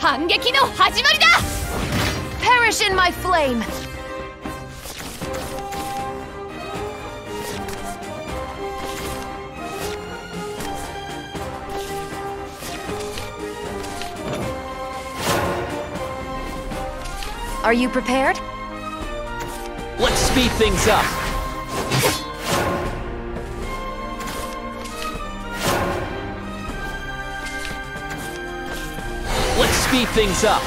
反撃の始まりだ Perish in my flame! Are you prepared? Let's speed things up. Let's speed things up.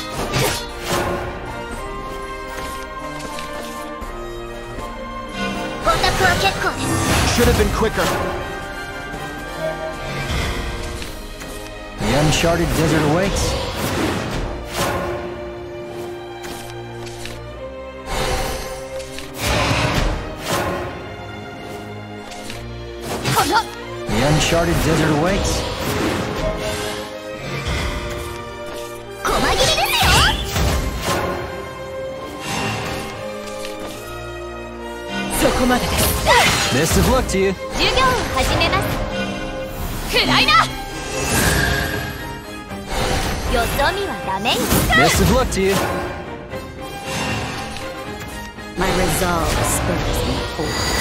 Should have been quicker. The uncharted desert awaits. The uncharted desert awaits. Best of luck to you. 授業を始めます暗いなよそ見はダメ Best of luck to you. My resolve spurs me forward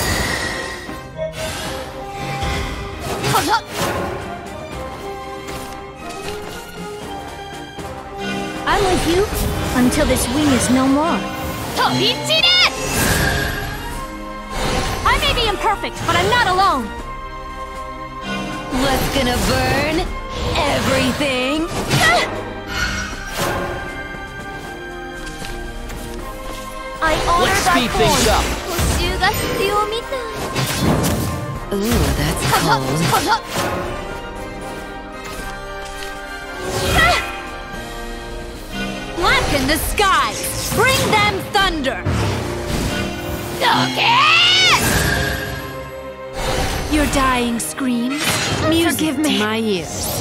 I'm with you until this wing is no more. 飛び散れ I may be imperfect, but I'm not alone. What's gonna burn? Everything! I honor Let's thy speed things form. up. 補修が必要みたい Ooh, that's cold. Blacken the sky! Bring them thunder! Your dying screams, music to my ears.